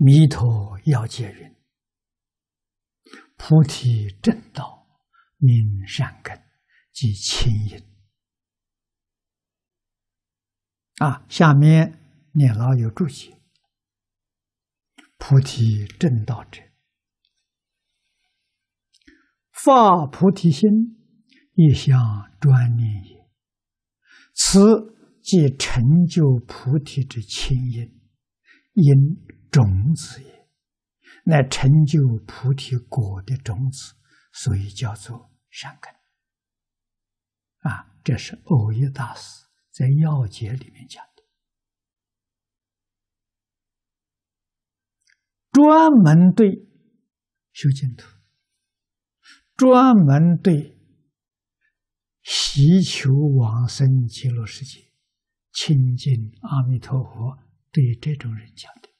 弥陀要解云：菩提正道，明善根，即清因。下面念老有注解：菩提正道者，发菩提心，一向专念也。此即成就菩提之清因，因种子也，乃成就菩提果的种子，所以叫做善根。这是耦益大师在要解里面讲的，专门对修净土，专门对希求往生极乐世界、亲近阿弥陀佛，对这种人讲的。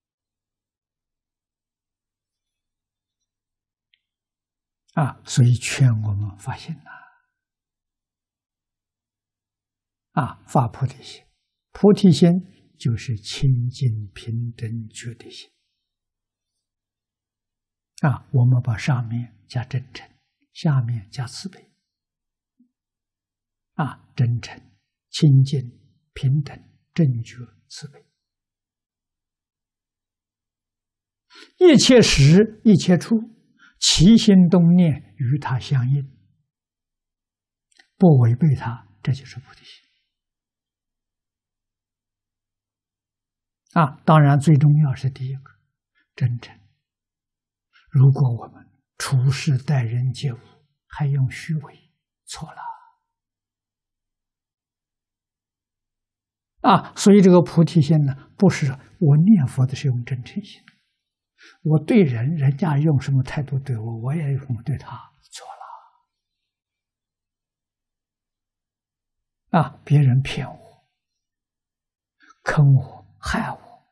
所以劝我们发心发菩提心。菩提心就是清净平等觉的心。我们把上面加真诚，下面加慈悲。真诚、清净、平等、正觉、慈悲，一切时一切处，起心动念与它相应，不违背它，这就是菩提心。当然最重要是第一个真诚。如果我们处事待人接物还用虚伪，错了。所以这个菩提心呢，不是我念佛的是用真诚心，我对人，人家用什么态度对我，我也用什么对他，错了。别人骗我、坑我、害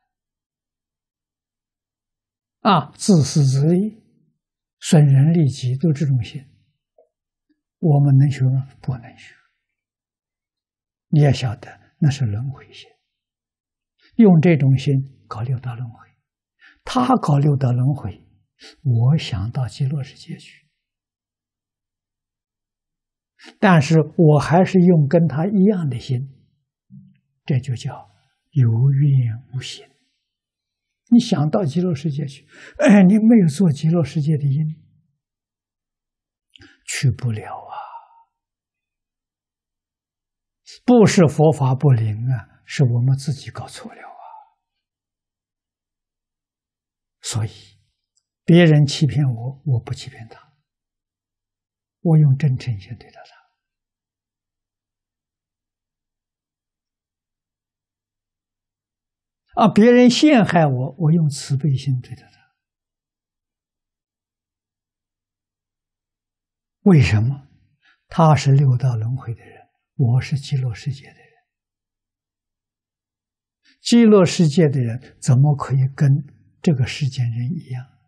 我，自私自利、损人利己，都这种心，我们能学吗？不能学。你也晓得。那是轮回心，用这种心搞六道轮回，他搞六道轮回，我想到极乐世界去，但是我还是用跟他一样的心，这就叫有怨无心。你想到极乐世界去，你没有做极乐世界的因，去不了不是佛法不灵是我们自己搞错了所以别人欺骗我，我不欺骗他，我用真诚心对待他。别人陷害我，我用慈悲心对待他。为什么？他是六道轮回的人，我是极乐世界的人。极乐世界的人怎么可以跟这个世间人一样？